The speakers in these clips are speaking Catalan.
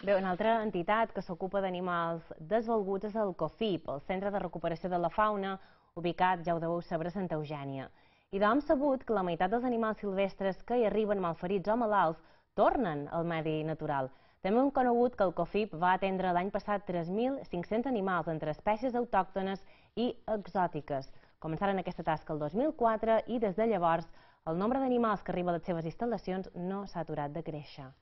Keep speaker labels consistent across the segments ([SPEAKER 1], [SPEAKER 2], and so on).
[SPEAKER 1] Bé, una altra entitat que s'ocupa d'animals desvalguts és el COFIP, el Centre de Recuperació de la Fauna, ubicat, ja ho deveu saber, a Santa Eugènia. I hem sabut que la meitat dels animals silvestres que hi arriben malferits o malalts tornen al medi natural. També hem conegut que el COFIP va atendre l'any passat 3.500 animals entre espècies autòctones i exòtiques. Començaren aquesta tasca el 2004 i des de llavors el nombre d'animals que arriba a les seves instal·lacions no s'ha aturat de créixer.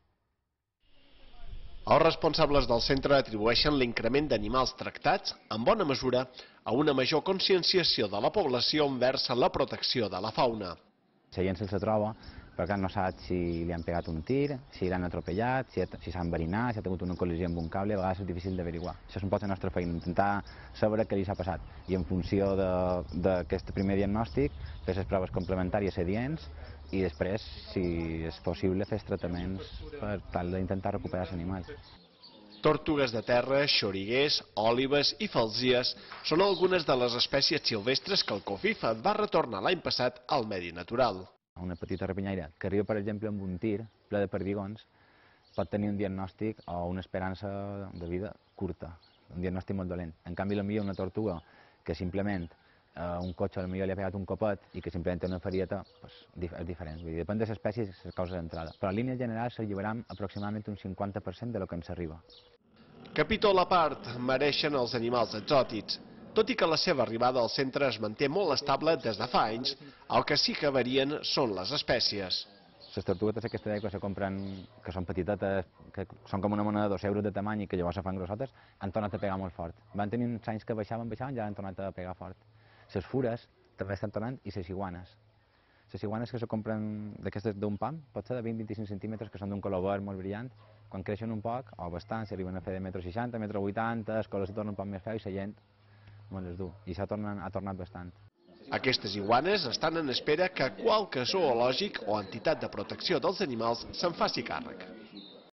[SPEAKER 2] Els responsables del centre atribueixen l'increment d'animals tractats, en bona mesura, a una major conscienciació de la població envers la protecció de la fauna.
[SPEAKER 3] La gent se'ls troba, però no sap si li han pegat un tir, si l'han atropellat, si s'ha enverinat, si ha tingut una col·lisió amb un cable, a vegades és difícil d'averiguar. Això és un poc la nostra feina, intentar saber què li s'ha passat. I en funció d'aquest primer diagnòstic, fer les proves complementàries adients i després, si és possible, fer els tractaments per tal d'intentar recuperar els animals.
[SPEAKER 2] Tortugues de terra, xoriguers, òlibes i falsies són algunes de les espècies silvestres que el COFIP va retornar l'any passat al medi natural.
[SPEAKER 3] Una petita rapinyaire que arriba, per exemple, amb un tir ple de perdigons pot tenir un diagnòstic o una esperança de vida curta, un diagnòstic molt dolent. En canvi, potser una tortuga que simplement un cotxe potser li ha pegat un copet i que simplement té una ferieta, és diferent. Vull dir, depèn de l'espècie i les causes d'entrada. Però en línia general s'alliberam aproximadament un 50% de lo que ens arriba.
[SPEAKER 2] Capítol a part mereixen els animals exòtics. Tot i que la seva arribada al centre es manté molt estable des de fa anys, el que sí que varien són les espècies.
[SPEAKER 3] Les tortuguetes aquesta d'època se compren, que són petitetes, que són com una moneda de 2 euros de tamany i que llavors se fan grossotes, han tornat a pegar molt fort. Van tenir uns anys que baixaven, ja han tornat a pegar fort. Les fures també estan tornant i les iguanes. Les iguanes que se compren d'aquestes d'un pam, pot ser de 20-25 centímetres, que són d'un color verd molt brillant, quan creixen un poc, o bastant, s'arriben a fer de 1,60 m, 1,80 m, el color se torna un poc més feu i la gent molt les du. I això ha tornat bastant.
[SPEAKER 2] Aquestes iguanes estan en espera que qualque zoològic o entitat de protecció dels animals se'n faci càrrec.